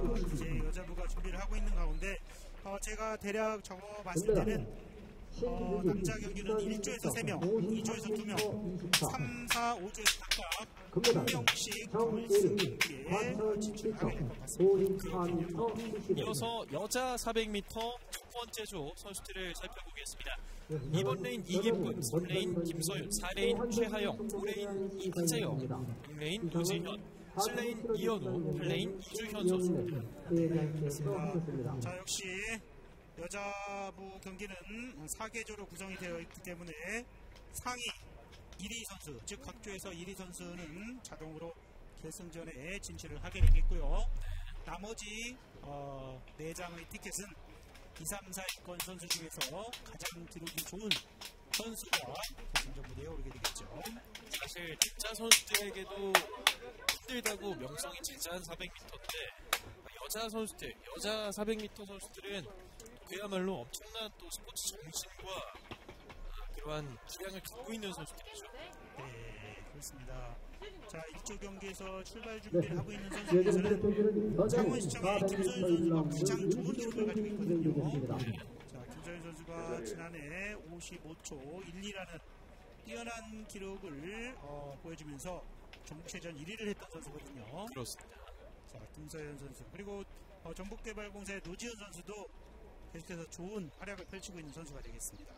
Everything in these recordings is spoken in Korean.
이제 여자부가 준비를 하고 있는 가운데 제가 대략 적어봤을 때는 남자 경기는 1조에서 3명, 2조에서 2명, 3, 4, 5조에서 각각 1명씩 결승 경기에 진출하게 될 것 같습니다. 이어서 여자 400m 첫 번째 조 선수들을 살펴보겠습니다. 2번 레인 이기쁨, 3레인 김서윤, 4레인 최하영, 5레인 이하재영, 6레인 노지현, 7레인 이현우, 8레인 이주현 선수입니다. 자, 역시 여자부 경기는 4개조로 구성이 되어 있기 때문에 상위 1위 선수, 즉 각 조에서 1위 선수는 자동으로 결승전에 진출을 하게 되겠고요. 나머지 4장의 티켓은 2, 3, 4위권 선수 중에서 가장 기록이 좋은 선수가 결승전 무대에 오르게 되겠죠. 사실 진짜 선수들에게도 힘들다고 명성이 제자한 400m인데 여자 선수들, 여자 400m 선수들은 그야말로 엄청난 또 스포츠 정신과 그러한 기량을 갖고 있는 선수들이죠. 네, 그렇습니다. 자, 1조 경기에서 출발 준비를 하고 있는 선수 중에서는 창원시청의 김서윤 선수가 가장 좋은 기록을 가지고 있거든요. 자, 김서윤 선수가 지난해 55초 12라는 뛰어난 기록을 보여주면서 전국체전 1위를 했던 선수거든요. 그렇습니다. 자, 김서윤 선수, 그리고 전북개발공사의 노지현 선수도 계속해서 좋은 활약을 펼치고 있는 선수가 되겠습니다.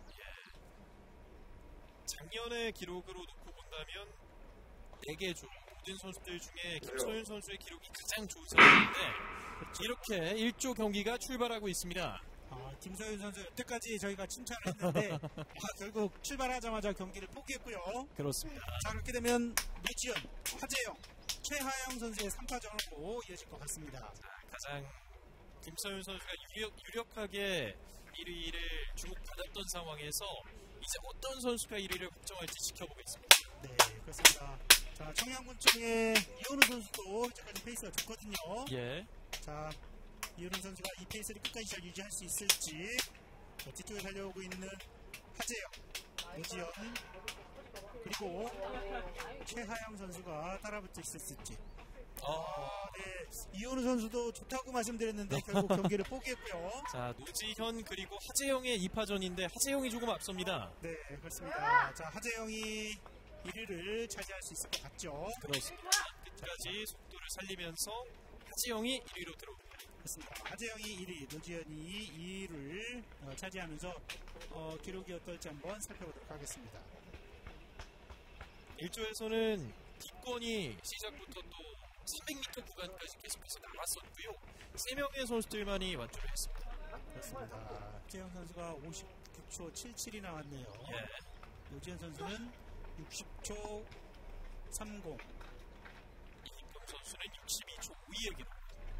작년의 기록으로 놓고 본다면 4개 조 모든 선수들 중에 김서윤 선수의 기록이 가장 좋은 상황인데 이렇게 1조 경기가 출발하고 있습니다. 김서윤 선수 여태까지 저희가 칭찬을 했는데 결국 출발하자마자 경기를 포기했고요. 그렇습니다. 자, 그렇게 되면 노지현, 하재영, 최하영 선수의 3파전으로 이어질 것 같습니다. 가장 김서윤 선수가 유력하게 1위를 주목받았던 상황에서 이제 어떤 선수가 1위를 확정할지 지켜보겠습니다. 네, 그렇습니다. 자, 청양군청의 이현우 선수도 현재까지 페이스가 좋거든요. 예. 자, 이현우 선수가 이 페이스를 끝까지 잘 유지할 수 있을지. 뒤쪽에 달려오고 있는 하재영, 노지현, 그리고 최하영 선수가 따라붙을 수 있을지. 네, 이현우 선수도 좋다고 말씀드렸는데 결국 경기를 포기했고요. 자, 노지현 그리고 하재영의 2파전인데 하재영이 조금 앞섭니다. 네, 그렇습니다. 자, 하재영이 1위를 차지할 수 있을 것 같죠. 그렇습니다. 끝까지 속도를 살리면서 하재영이 1위로 들어옵니다. 그렇습니다. 하재영이 1위, 노지현이 2위를 차지하면서 기록이 어떨지 한번 살펴보도록 하겠습니다. 1조에서는 기권이 시작부터 또 300m 구간까지 계속해서 나갔었고요. 3명의 선수들만이 완주를 했습니다. 그렇습니다. 하재영 선수가 59초 77이 나왔네요. 노지현 선수는 60초 30. 이기쁨 선수는 62초 5의 기록.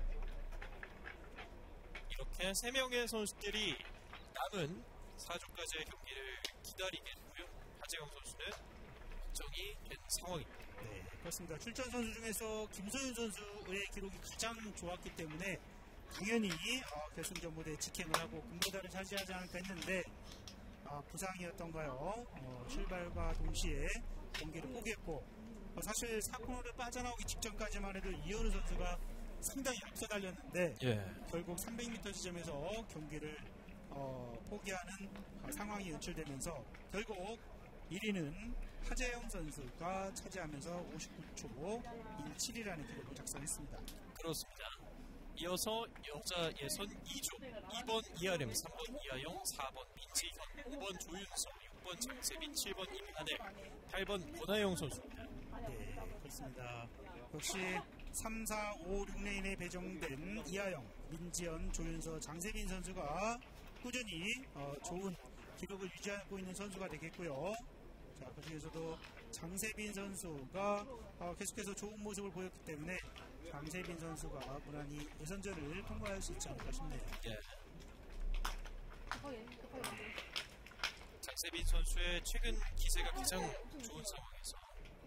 이렇게 3명의 선수들이 남은 4조까지의 경기를 기다리겠고요. 하재영 선수는 확정이 된 상황입니다. 네, 그렇습니다. 출전 선수 중에서 김서윤 선수의 기록이 가장 좋았기 때문에 당연히 결승전 무대에 직행을 하고 금메달을 차지하지 않을까 했는데 부상이었던가요? 출발과 동시에 경기를 포기했고 사실 4코너를 빠져나오기 직전까지만 해도 이현우 선수가 상당히 앞서 달렸는데 결국 300m 지점에서 경기를 포기하는 상황이 연출되면서 결국 1위는 하재영 선수가 차지하면서 59초 17이라는 기록을 작성했습니다. 그렇습니다. 이어서 여자 예선 2조 2번 이하렘, 3번 이하영, 4번 민지현, 5번 조윤서, 6번 장세빈, 7번 임하늘, 8번 권하영 선수입니다. 네, 그렇습니다. 역시 3, 4, 5, 6레인에 배정된 이하영, 민지현, 조윤서, 장세빈 선수가 꾸준히 좋은 기록을 유지하고 있는 선수가 되겠고요. 자, 그 중에서도 장세빈 선수가 계속해서 좋은 모습을 보였기 때문에 장세빈 선수가 무난히 예선전을 통과할 수 있지 않을까 싶네요. 장세빈 선수의 최근 기세가 가장 좋은 상황에서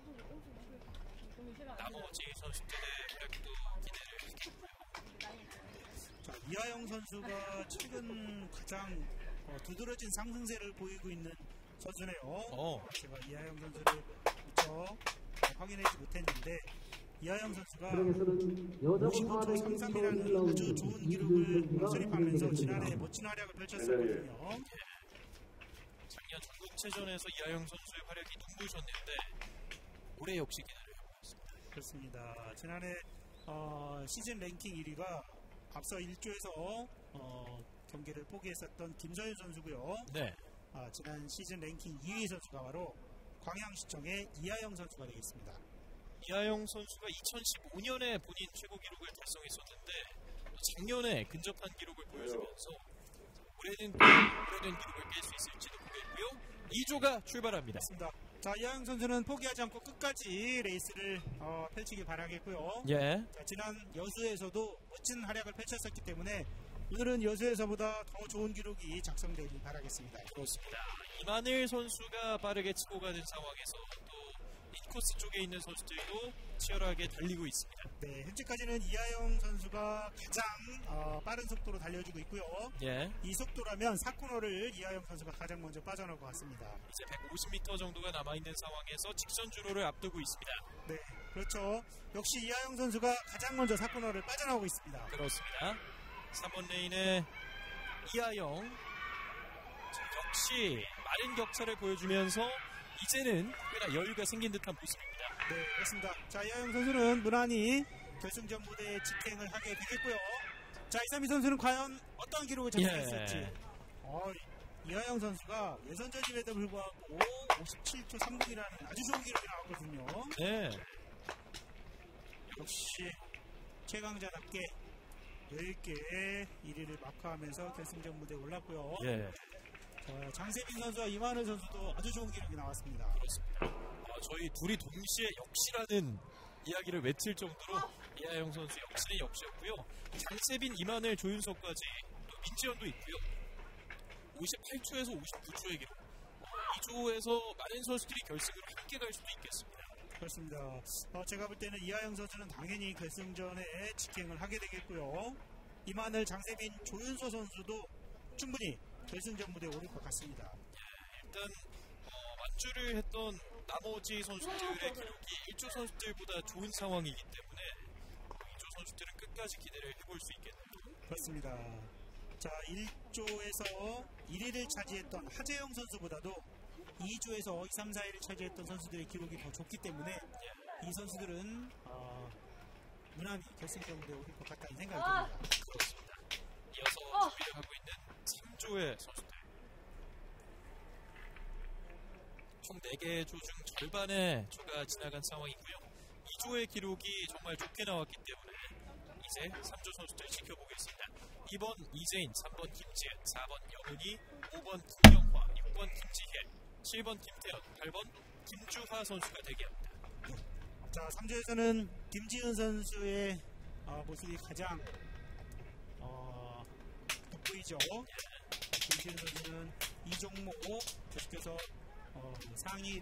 나머지 선수들의 활약도 기대를 하겠고요. 자, 이하영 선수가 최근 가장 두드러진 상승세를 보이고 있는 선수네요. 제가 이하영 선수를 미처 확인하지 못했는데 이하영 선수가 55초 33이라는 아주 좋은 기록을 수립하면서 지난해 멋진 활약을 펼쳤었거든요. 작년 전국체전에서 이하영 선수의 활약이 눈부셨는데 올해 역시 기대를 해보겠습니다. 그렇습니다. 지난해 시즌 랭킹 1위가 앞서 1조에서 경기를 포기했었던 김서윤 선수고요. 네. 지난 시즌 랭킹 2위 선수가 바로 광양시청의 이하영 선수가 되겠습니다. 이하영 선수가 2015년에 본인 최고 기록을 달성했었는데 작년에 근접한 기록을 보여주면서 올해는 오래된 기록을 깰 수 있을지도 보겠고요. 2조가 출발합니다. 맞습니다. 자, 이하영 선수는 포기하지 않고 끝까지 레이스를 펼치길 바라겠고요. 예. 자, 지난 여수에서도 멋진 활약을 펼쳤었기 때문에 오늘은 여수에서보다 더 좋은 기록이 작성되길 바라겠습니다. 그렇습니다. 이만일 선수가 빠르게 치고 가는 상황에서 또 인코스 쪽에 있는 선수들도 치열하게 달리고 있습니다. 네, 현재까지는 이하영 선수가 가장 빠른 속도로 달려주고 있고요. 예. 이 속도라면 4코너를 이하영 선수가 가장 먼저 빠져나올 것 같습니다. 이제 150m 정도가 남아있는 상황에서 직선 주로를 앞두고 있습니다. 네, 그렇죠. 역시 이하영 선수가 가장 먼저 4코너를 빠져나오고 있습니다. 그렇습니다. 3번 레인의 이하영. 역시 마른 격차를 보여주면서 이제는 꽤나 여유가 생긴 듯한 모습입니다. 네, 그렇습니다. 자, 이하영 선수는 무난히 결승전 무대에 직행을 하게 되겠고요. 자, 이상민 선수는 과연 어떤 기록을 작성했을지. 이하영 선수가 예선전임에도 불구하고 57초 30이라는 아주 좋은 기록이 나왔거든요. 네. 역시 최강자답게 여유있게 1위를 마크하면서 결승전 무대에 올랐고요. 예. 장세빈 선수와 이만일 선수도 아주 좋은 기록이 나왔습니다. 그렇습니다. 저희 둘이 동시에 역시라는 이야기를 외칠 정도로 이하영 선수 역시는 역시였고요. 장세빈, 이만일, 조윤석까지 또 민지현도 있고요. 58초에서 59초의 기록. 2조에서 많은 선수들이 결승으로 함께 갈 수도 있겠습니다. 그렇습니다. 제가 볼 때는 이하영 선수는 당연히 결승전에 직행을 하게 되겠고요. 이만일, 장세빈, 조윤서 선수도 충분히 결승전 무대에 오를 것 같습니다. 일단 완주를 했던 나머지 선수들의 기록이 1조 선수들보다 좋은 상황이기 때문에 2조 선수들은 끝까지 기대를 해볼 수 있겠네요. 그렇습니다. 자, 1조에서 1위를 차지했던 하재영 선수보다도 2조에서 2, 3, 4위를 차지했던 선수들의 기록이 더 좋기 때문에 이 선수들은 무난히 결승전 무대에 오를 것 같다는 생각이 듭니다. 그렇습니다. 이어서 준비를 하고 있는 3조의 선수들. 총 4개의 조 중 절반의 조가 지나간 상황이고요. 2조의 기록이 정말 좋게 나왔기 때문에 이제 3조 선수들 지켜보겠습니다. 2번 이재인, 3번 김지은, 4번 영은이, 5번 김영화, 6번 김지혜, 7번 김태현, 8번 김주하 선수가 대기합니다. 자, 3조에서는 김지은 선수의 모습이 가장 돋보이죠. 김지은 선수는 이 종목 계속해서 상위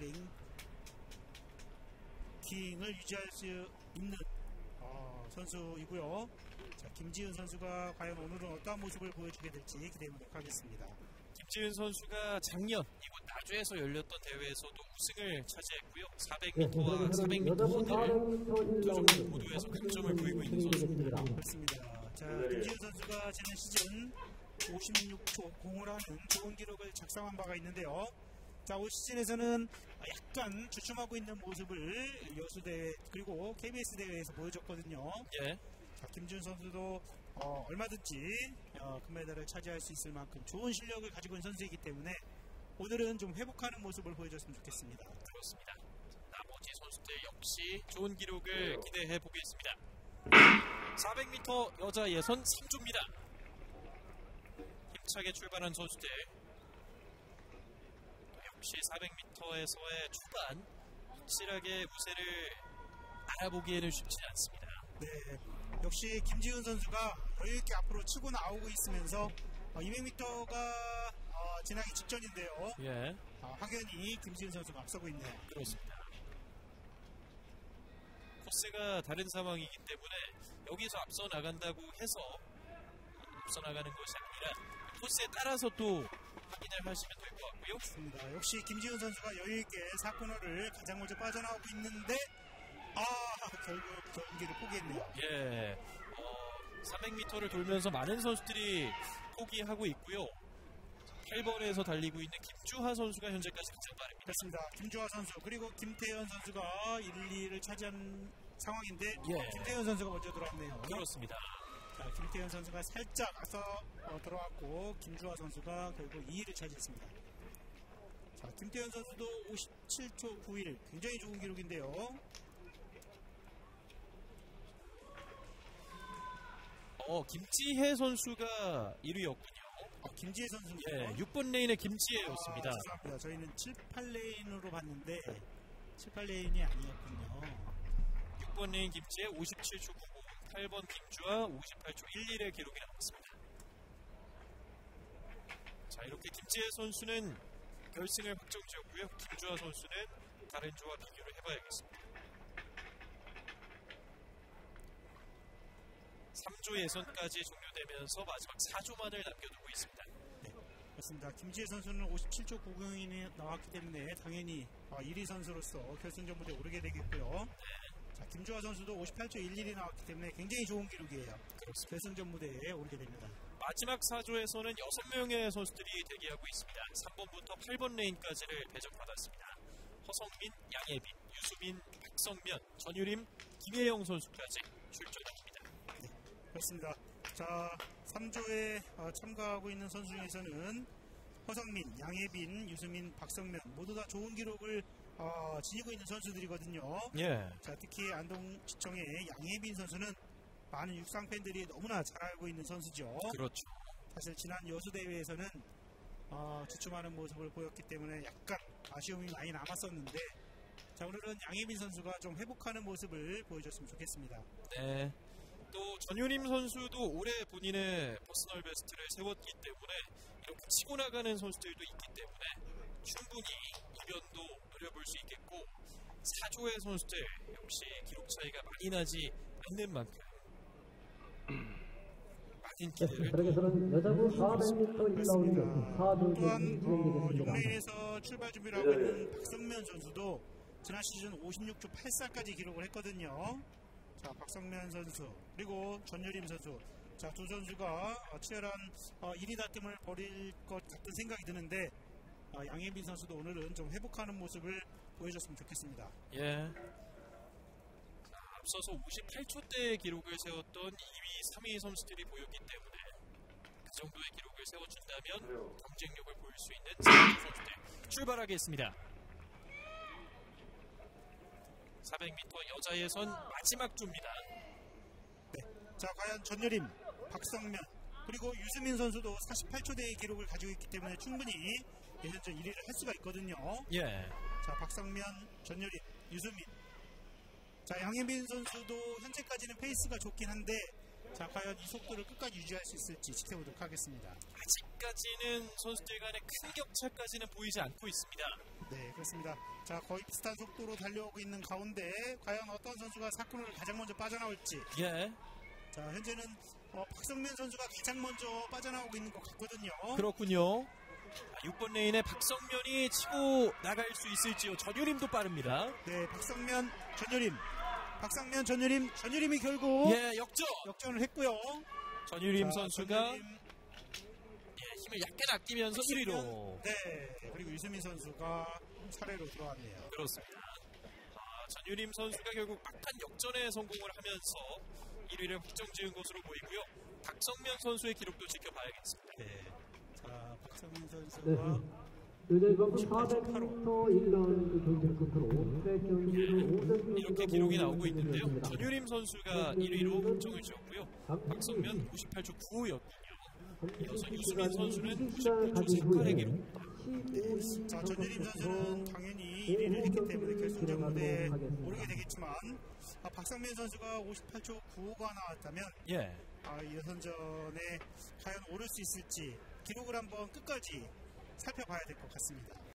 랭킹을 유지할 수 있는 선수이고요. 자, 김지은 선수가 과연 오늘은 어떠한 모습을 보여주게 될지 기대해보도록 하겠습니다. 김지은 선수가 작년 이곳 나주에서 열렸던 대회에서도 우승을 차지했고요. 400m와 400m 호들을 두 종목 모두에서 강점을 보이고 있는 선수입니다. 그렇습니다. 자, 김지은 선수가 지난 시즌 56초 공을 하는 좋은 기록을 작성한 바가 있는데요. 자, 올 시즌에서는 약간 주춤하고 있는 모습을 여수대회 그리고 KBS 대회에서 보여줬거든요. 예. 자, 김지은 선수도 얼마든지 금메달을 차지할 수 있을 만큼 좋은 실력을 가지고 있는 선수이기 때문에 오늘은 좀 회복하는 모습을 보여줬으면 좋겠습니다. 그렇습니다. 나머지 선수들 역시 좋은 기록을 기대해 보겠습니다. 400m 여자 예선 3조입니다. 힘차게 출발한 선수들. 역시 400m에서의 초반 확실하게 우세를 알아보기에는 쉽지 않습니다. 네, 역시 김지은 선수가 여유있게 앞으로 치고 나오고 있으면서 200m가 지나기 직전인데요. 예. 확연히 김지은 선수가 앞서고 있네요. 그렇습니다. 코스가 다른 상황이기 때문에 여기서 앞서 나간다고 해서 앞서 나가는 것이 아니라 코스에 따라서 또 확인을 하시면 될 것 같고요. 그렇습니다. 역시 김지은 선수가 여유있게 4코너를 가장 먼저 빠져나오고 있는데 결국 경기를 포기했네요. 예, 300m를 돌면서 많은 선수들이 포기하고 있고요. 8번에서 달리고 있는 김주하 선수가 현재까지 가장 빠릅니다. 그렇습니다. 김주하 선수 그리고 김태현 선수가 1, 2를 차지한 상황인데 예. 김태현 선수가 먼저 들어왔네요. 그렇습니다. 자, 김태현 선수가 살짝 앞서 들어왔고 김주하 선수가 결국 2위를 차지했습니다. 자, 김태현 선수도 57초 91 굉장히 좋은 기록인데요. 김지혜 선수가 1위였군요. 김지혜 선수는 예, 6번 레인의 김지혜였습니다. 죄송합니다. 저희는 7, 8레인으로 봤는데 7, 8레인이 아니었군요. 6번 레인 김지혜 57초 99, 8번 김주하 58초 11의 기록이 나왔습니다. 자, 이렇게 김지혜 선수는 결승을 확정지었고요. 김주하 선수는 다른 조와 비교를 해봐야겠습니다. 3조 예선까지 종료되면서 마지막 4조만을 남겨두고 있습니다. 네, 그렇습니다. 김지혜 선수는 57초 90이 나왔기 때문에 당연히 1위 선수로서 결승전 무대에 오르게 되겠고요. 자, 김주하 선수도 58초 11이 나왔기 때문에 굉장히 좋은 기록이에요. 그렇습니다. 결승전 무대에 오르게 됩니다. 마지막 4조에서는 6명의 선수들이 대기하고 있습니다. 3번부터 8번 레인까지를 배정받았습니다. 허성민, 양예빈, 유수민, 박성면, 전유림, 김혜영 선수까지 출전합니다. 그렇습니다. 자, 3조에 참가하고 있는 선수 중에서는 허성민, 양예빈, 유수민, 박성면 모두 다 좋은 기록을 지니고 있는 선수들이거든요. 예. 자, 특히 안동시청의 양예빈 선수는 많은 육상 팬들이 너무나 잘 알고 있는 선수죠. 그렇죠. 사실 지난 여수대회에서는 주춤하는 모습을 보였기 때문에 약간 아쉬움이 많이 남았었는데, 자, 오늘은 양예빈 선수가 좀 회복하는 모습을 보여줬으면 좋겠습니다. 네. 또 전유림 선수도 올해 본인의 퍼스널 베스트를 세웠기 때문에 이렇게 치고 나가는 선수들도 있기 때문에 충분히 이변도 노려볼 수 있겠고, 4조의 선수들 역시 기록 차이가 많이 나지 않는 만큼 많은 기대를 그러게서는 여자부 400m 1라운드 4조 또한 진행되겠습니다. 6레인에서 출발 준비를 하고 있는 박성면 선수도 지난 시즌 56초 84까지 기록을 했거든요. 자, 박성면 선수 그리고 전유림 선수, 자, 두 선수가 치열한 1위 다툼을 벌일 것 같은 생각이 드는데 양예빈 선수도 오늘은 좀 회복하는 모습을 보여줬으면 좋겠습니다. 예. 자, 앞서서 58초대의 기록을 세웠던 2위, 3위 선수들이 보였기 때문에 그 정도의 기록을 세워준다면 경쟁력을 보일 수 있는 3위 선수들 출발하겠습니다. 400m 여자 예선 마지막 조입니다. 네. 자, 과연 전유림, 박성면 그리고 유수민 선수도 48초대의 기록을 가지고 있기 때문에 충분히 예선전 1위를 할 수가 있거든요. 예. 자, 박성면, 전유림, 유수민. 자, 양예빈 선수도 현재까지는 페이스가 좋긴 한데, 자, 과연 이 속도를 끝까지 유지할 수 있을지 지켜보도록 하겠습니다. 아직까지는 선수들 간의 큰 격차까지는 보이지 않고 있습니다. 네, 그렇습니다. 자, 거의 비슷한 속도로 달려오고 있는 가운데 과연 어떤 선수가 사코너를 가장 먼저 빠져나올지. 예. 자, 현재는 박성면 선수가 가장 먼저 빠져나오고 있는 것 같거든요. 그렇군요. 6번 레인의 박성면이 치고 나갈 수 있을지요. 전유림도 빠릅니다. 네, 박성면, 전유림. 박성면, 전유림. 전유림이 결국 역전을 했고요. 전유림 자, 선수가 전유림. 힘을 약간 아끼면서 1위로. 네, 그리고 유수민 선수가 차례로 들어왔네요. 그렇습니다. 전유림 선수가 결국 막판 역전에 성공을 하면서 1위를 확정 지은 것으로 보이고요. 박성면 선수의 기록도 지켜봐야겠습니다. 네. 자, 박성민 선수가 여자부 400m 1라운드 경기를 끝으로 트랙 경기를 이렇게 기록이 나오고 있는데요. 전유림 선수가 1위로 확정을 지었고요. 박성면 58초 95였군요. 이어서 유수민 선수는 99초 48의 기록. 자, 전유림 선수는 당연히 1위를 했기 때문에 결승전 무대에 오르게 되겠지만 박성민 선수가 58초 95가 나왔다면 이 예선전에 과연 오를 수 있을지 기록을 한번 끝까지 살펴봐야 될 것 같습니다.